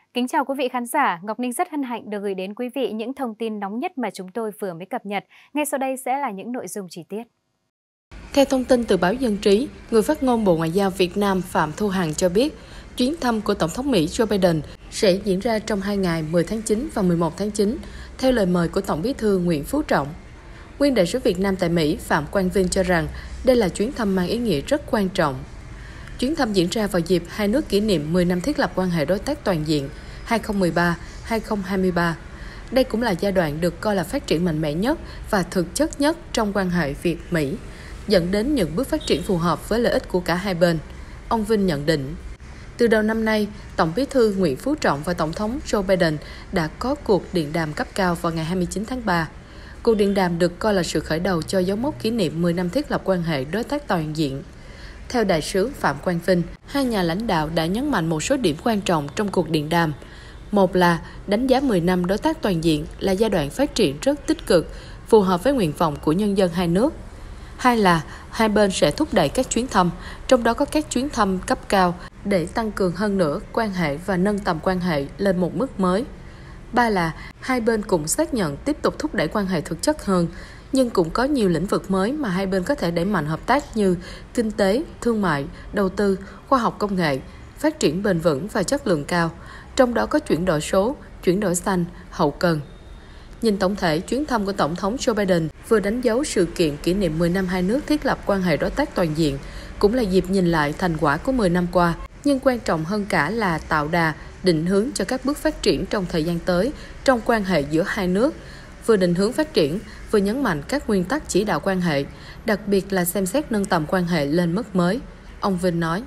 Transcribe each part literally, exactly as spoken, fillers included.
Kính chào quý vị khán giả, Ngọc Ninh rất hân hạnh được gửi đến quý vị những thông tin nóng nhất mà chúng tôi vừa mới cập nhật. Ngay sau đây sẽ là những nội dung chi tiết. Theo thông tin từ báo Dân trí, người phát ngôn Bộ Ngoại giao Việt Nam Phạm Thu Hằng cho biết, chuyến thăm của Tổng thống Mỹ Joe Biden sẽ diễn ra trong hai ngày mười tháng chín và mười một tháng chín, theo lời mời của Tổng Bí thư Nguyễn Phú Trọng. Nguyên đại sứ Việt Nam tại Mỹ Phạm Quang Vinh cho rằng đây là chuyến thăm mang ý nghĩa rất quan trọng. Chuyến thăm diễn ra vào dịp hai nước kỷ niệm mười năm thiết lập quan hệ đối tác toàn diện hai nghìn không trăm mười ba đến hai nghìn không trăm hai mươi ba. Đây cũng là giai đoạn được coi là phát triển mạnh mẽ nhất và thực chất nhất trong quan hệ Việt-Mỹ, dẫn đến những bước phát triển phù hợp với lợi ích của cả hai bên. Ông Vinh nhận định, từ đầu năm nay, Tổng Bí thư Nguyễn Phú Trọng và Tổng thống Joe Biden đã có cuộc điện đàm cấp cao vào ngày hai mươi chín tháng ba. Cuộc điện đàm được coi là sự khởi đầu cho dấu mốc kỷ niệm mười năm thiết lập quan hệ đối tác toàn diện. Theo đại sứ Phạm Quang Vinh, hai nhà lãnh đạo đã nhấn mạnh một số điểm quan trọng trong cuộc điện đàm. Một là đánh giá mười năm đối tác toàn diện là giai đoạn phát triển rất tích cực, phù hợp với nguyện vọng của nhân dân hai nước. Hai là hai bên sẽ thúc đẩy các chuyến thăm, trong đó có các chuyến thăm cấp cao để tăng cường hơn nữa quan hệ và nâng tầm quan hệ lên một mức mới. Ba là hai bên cũng xác nhận tiếp tục thúc đẩy quan hệ thực chất hơn, nhưng cũng có nhiều lĩnh vực mới mà hai bên có thể đẩy mạnh hợp tác như kinh tế, thương mại, đầu tư, khoa học công nghệ, phát triển bền vững và chất lượng cao, trong đó có chuyển đổi số, chuyển đổi xanh, hậu cần. Nhìn tổng thể, chuyến thăm của Tổng thống Joe Biden vừa đánh dấu sự kiện kỷ niệm mười năm hai nước thiết lập quan hệ đối tác toàn diện, cũng là dịp nhìn lại thành quả của mười năm qua, nhưng quan trọng hơn cả là tạo đà, định hướng cho các bước phát triển trong thời gian tới trong quan hệ giữa hai nước, vừa định hướng phát triển, vừa nhấn mạnh các nguyên tắc chỉ đạo quan hệ, đặc biệt là xem xét nâng tầm quan hệ lên mức mới. Ông Vinh nói.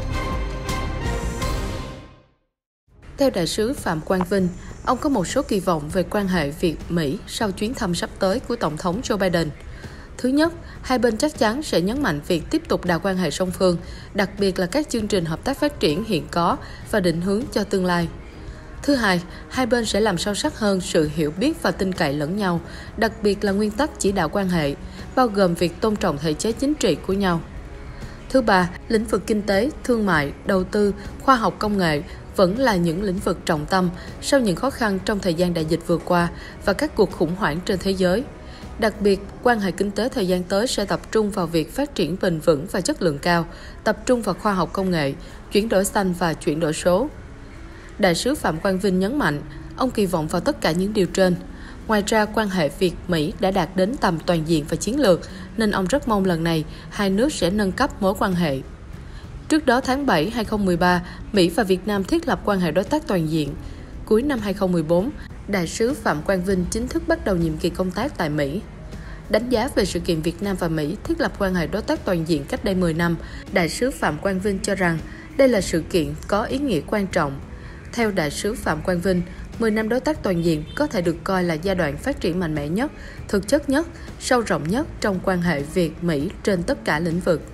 Theo đại sứ Phạm Quang Vinh, ông có một số kỳ vọng về quan hệ Việt-Mỹ sau chuyến thăm sắp tới của Tổng thống Joe Biden. Thứ nhất, hai bên chắc chắn sẽ nhấn mạnh việc tiếp tục đà quan hệ song phương, đặc biệt là các chương trình hợp tác phát triển hiện có và định hướng cho tương lai. Thứ hai, hai bên sẽ làm sâu sắc hơn sự hiểu biết và tin cậy lẫn nhau, đặc biệt là nguyên tắc chỉ đạo quan hệ, bao gồm việc tôn trọng thể chế chính trị của nhau. Thứ ba, lĩnh vực kinh tế, thương mại, đầu tư, khoa học công nghệ vẫn là những lĩnh vực trọng tâm sau những khó khăn trong thời gian đại dịch vừa qua và các cuộc khủng hoảng trên thế giới. Đặc biệt, quan hệ kinh tế thời gian tới sẽ tập trung vào việc phát triển bền vững và chất lượng cao, tập trung vào khoa học công nghệ, chuyển đổi xanh và chuyển đổi số. Đại sứ Phạm Quang Vinh nhấn mạnh, ông kỳ vọng vào tất cả những điều trên. Ngoài ra, quan hệ Việt-Mỹ đã đạt đến tầm toàn diện và chiến lược, nên ông rất mong lần này hai nước sẽ nâng cấp mối quan hệ. Trước đó, tháng bảy năm hai nghìn không trăm mười ba, Mỹ và Việt Nam thiết lập quan hệ đối tác toàn diện. Cuối năm hai nghìn không trăm mười bốn, đại sứ Phạm Quang Vinh chính thức bắt đầu nhiệm kỳ công tác tại Mỹ. Đánh giá về sự kiện Việt Nam và Mỹ thiết lập quan hệ đối tác toàn diện cách đây mười năm, đại sứ Phạm Quang Vinh cho rằng đây là sự kiện có ý nghĩa quan trọng. Theo đại sứ Phạm Quang Vinh, mười năm đối tác toàn diện có thể được coi là giai đoạn phát triển mạnh mẽ nhất, thực chất nhất, sâu rộng nhất trong quan hệ Việt-Mỹ trên tất cả lĩnh vực.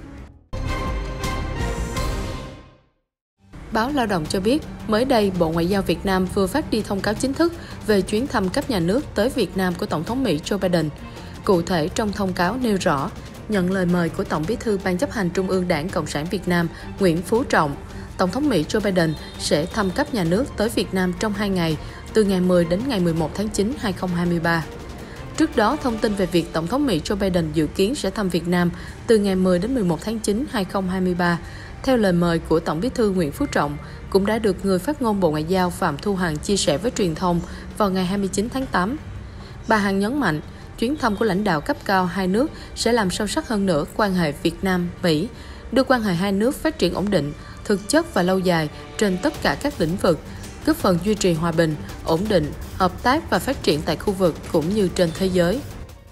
Báo Lao động cho biết, mới đây Bộ Ngoại giao Việt Nam vừa phát đi thông cáo chính thức về chuyến thăm cấp nhà nước tới Việt Nam của Tổng thống Mỹ Joe Biden. Cụ thể, trong thông cáo nêu rõ, nhận lời mời của Tổng Bí thư Ban chấp hành Trung ương Đảng Cộng sản Việt Nam Nguyễn Phú Trọng, Tổng thống Mỹ Joe Biden sẽ thăm cấp nhà nước tới Việt Nam trong hai ngày, từ ngày mười đến ngày mười một tháng chín năm hai nghìn không trăm hai mươi ba. Trước đó, thông tin về việc Tổng thống Mỹ Joe Biden dự kiến sẽ thăm Việt Nam từ ngày mười đến mười một tháng chín năm hai nghìn không trăm hai mươi ba, theo lời mời của Tổng Bí thư Nguyễn Phú Trọng, cũng đã được người phát ngôn Bộ Ngoại giao Phạm Thu Hằng chia sẻ với truyền thông vào ngày hai mươi chín tháng tám. Bà Hằng nhấn mạnh, chuyến thăm của lãnh đạo cấp cao hai nước sẽ làm sâu sắc hơn nữa quan hệ Việt Nam-Mỹ, đưa quan hệ hai nước phát triển ổn định, thực chất và lâu dài trên tất cả các lĩnh vực, góp phần duy trì hòa bình, ổn định, hợp tác và phát triển tại khu vực cũng như trên thế giới.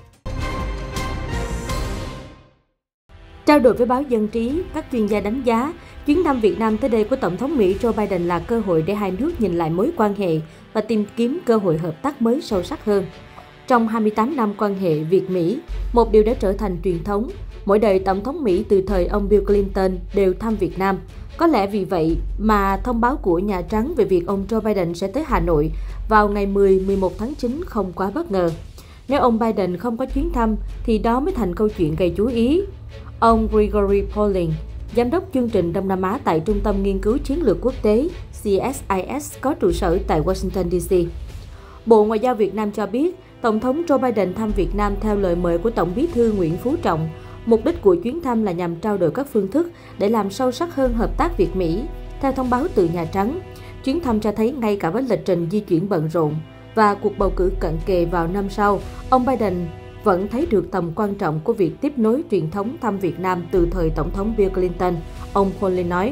Trao đổi với báo Dân trí, các chuyên gia đánh giá chuyến thăm Việt Nam tới đây của Tổng thống Mỹ Joe Biden là cơ hội để hai nước nhìn lại mối quan hệ và tìm kiếm cơ hội hợp tác mới sâu sắc hơn. Trong hai mươi tám năm quan hệ Việt-Mỹ, một điều đã trở thành truyền thống. Mỗi đời Tổng thống Mỹ từ thời ông Bill Clinton đều thăm Việt Nam. Có lẽ vì vậy mà thông báo của Nhà Trắng về việc ông Joe Biden sẽ tới Hà Nội vào ngày mười đến mười một tháng chín không quá bất ngờ. Nếu ông Biden không có chuyến thăm thì đó mới thành câu chuyện gây chú ý. Ông Gregory Poling, Giám đốc chương trình Đông Nam Á tại Trung tâm Nghiên cứu Chiến lược Quốc tế C S I S có trụ sở tại Washington D C. Bộ Ngoại giao Việt Nam cho biết, Tổng thống Joe Biden thăm Việt Nam theo lời mời của Tổng Bí thư Nguyễn Phú Trọng. Mục đích của chuyến thăm là nhằm trao đổi các phương thức để làm sâu sắc hơn hợp tác Việt-Mỹ. Theo thông báo từ Nhà Trắng, chuyến thăm cho thấy ngay cả với lịch trình di chuyển bận rộn và cuộc bầu cử cận kề vào năm sau, ông Biden vẫn thấy được tầm quan trọng của việc tiếp nối truyền thống thăm Việt Nam từ thời Tổng thống Bill Clinton, ông Pollin nói.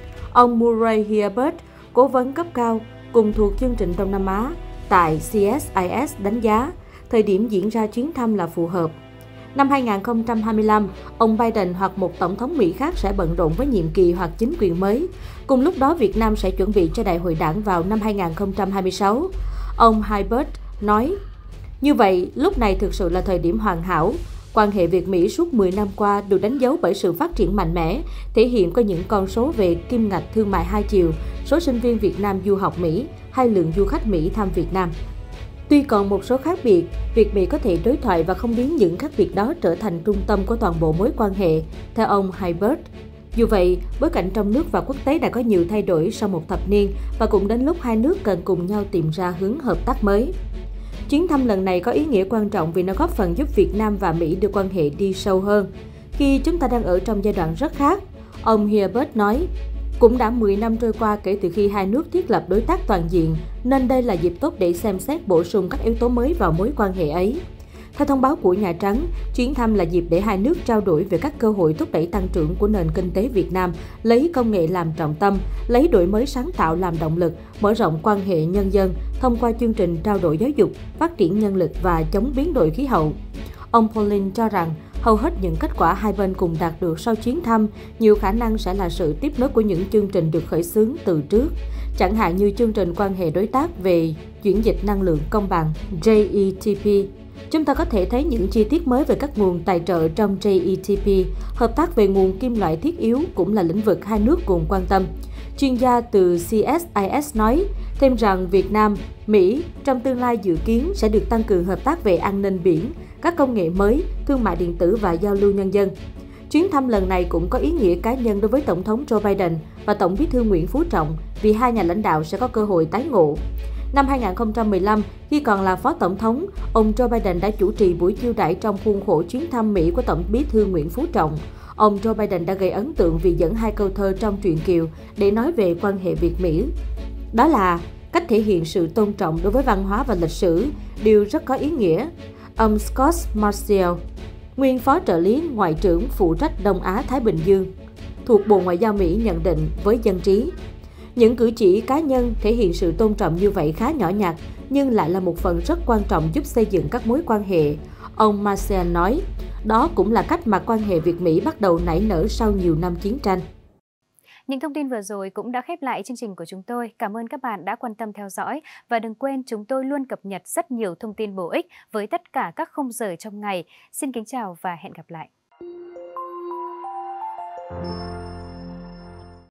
Ông Murray Herbert, cố vấn cấp cao cùng thuộc chương trình Đông Nam Á tại C S I S đánh giá, thời điểm diễn ra chuyến thăm là phù hợp. Năm hai nghìn không trăm hai mươi lăm, ông Biden hoặc một tổng thống Mỹ khác sẽ bận rộn với nhiệm kỳ hoặc chính quyền mới. Cùng lúc đó, Việt Nam sẽ chuẩn bị cho đại hội đảng vào năm hai nghìn không trăm hai mươi sáu. Ông Herbert nói, như vậy, lúc này thực sự là thời điểm hoàn hảo. Quan hệ Việt-Mỹ suốt mười năm qua được đánh dấu bởi sự phát triển mạnh mẽ, thể hiện qua những con số về kim ngạch thương mại hai chiều, số sinh viên Việt Nam du học Mỹ hay lượng du khách Mỹ thăm Việt Nam. Tuy còn một số khác biệt, Việt-Mỹ có thể đối thoại và không biến những khác biệt đó trở thành trung tâm của toàn bộ mối quan hệ, theo ông Herbert. Dù vậy, bối cảnh trong nước và quốc tế đã có nhiều thay đổi sau một thập niên và cũng đến lúc hai nước cần cùng nhau tìm ra hướng hợp tác mới. Chuyến thăm lần này có ý nghĩa quan trọng vì nó góp phần giúp Việt Nam và Mỹ đưa quan hệ đi sâu hơn, khi chúng ta đang ở trong giai đoạn rất khác. Ông Herbert nói, cũng đã mười năm trôi qua kể từ khi hai nước thiết lập đối tác toàn diện, nên đây là dịp tốt để xem xét bổ sung các yếu tố mới vào mối quan hệ ấy. Theo thông báo của Nhà Trắng, chuyến thăm là dịp để hai nước trao đổi về các cơ hội thúc đẩy tăng trưởng của nền kinh tế Việt Nam, lấy công nghệ làm trọng tâm, lấy đổi mới sáng tạo làm động lực, mở rộng quan hệ nhân dân thông qua chương trình trao đổi giáo dục, phát triển nhân lực và chống biến đổi khí hậu. Ông Pollin cho rằng, hầu hết những kết quả hai bên cùng đạt được sau chuyến thăm nhiều khả năng sẽ là sự tiếp nối của những chương trình được khởi xướng từ trước, chẳng hạn như chương trình quan hệ đối tác về chuyển dịch năng lượng công bằng J E T P. Chúng ta có thể thấy những chi tiết mới về các nguồn tài trợ trong J E T P. Hợp tác về nguồn kim loại thiết yếu cũng là lĩnh vực hai nước cùng quan tâm. Chuyên gia từ C S I S nói thêm rằng Việt Nam, Mỹ trong tương lai dự kiến sẽ được tăng cường hợp tác về an ninh biển, các công nghệ mới, thương mại điện tử và giao lưu nhân dân. Chuyến thăm lần này cũng có ý nghĩa cá nhân đối với Tổng thống Joe Biden và Tổng Bí thư Nguyễn Phú Trọng vì hai nhà lãnh đạo sẽ có cơ hội tái ngộ. Năm hai nghìn không trăm mười lăm, khi còn là Phó Tổng thống, ông Joe Biden đã chủ trì buổi chiêu đãi trong khuôn khổ chuyến thăm Mỹ của Tổng Bí thư Nguyễn Phú Trọng. Ông Joe Biden đã gây ấn tượng vì dẫn hai câu thơ trong truyện Kiều để nói về quan hệ Việt-Mỹ. Đó là cách thể hiện sự tôn trọng đối với văn hóa và lịch sử, điều rất có ý nghĩa. Ông Scott Marciel, nguyên Phó trợ lý Ngoại trưởng phụ trách Đông Á-Thái Bình Dương, thuộc Bộ Ngoại giao Mỹ nhận định với Dân trí. Những cử chỉ cá nhân thể hiện sự tôn trọng như vậy khá nhỏ nhặt, nhưng lại là một phần rất quan trọng giúp xây dựng các mối quan hệ. Ông Marcel nói, đó cũng là cách mà quan hệ Việt-Mỹ bắt đầu nảy nở sau nhiều năm chiến tranh. Những thông tin vừa rồi cũng đã khép lại chương trình của chúng tôi. Cảm ơn các bạn đã quan tâm theo dõi. Và đừng quên chúng tôi luôn cập nhật rất nhiều thông tin bổ ích với tất cả các khung giờ trong ngày. Xin kính chào và hẹn gặp lại.